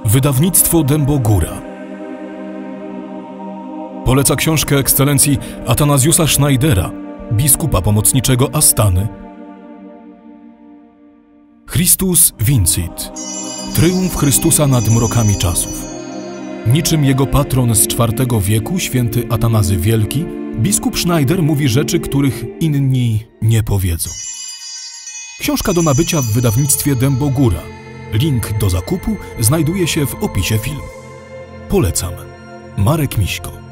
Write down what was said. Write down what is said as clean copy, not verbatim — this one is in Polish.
Wydawnictwo Dębogóra poleca książkę ekscelencji Athanasiusa Schneidera, biskupa pomocniczego Astany. Christus Vincit. Tryumf Chrystusa nad mrokami czasów. Niczym jego patron z IV wieku, święty Atanazy Wielki, biskup Schneider mówi rzeczy, których inni nie powiedzą. Książka do nabycia w wydawnictwie Dębogóra. Link do zakupu znajduje się w opisie filmu. Polecam. Marek Miśko.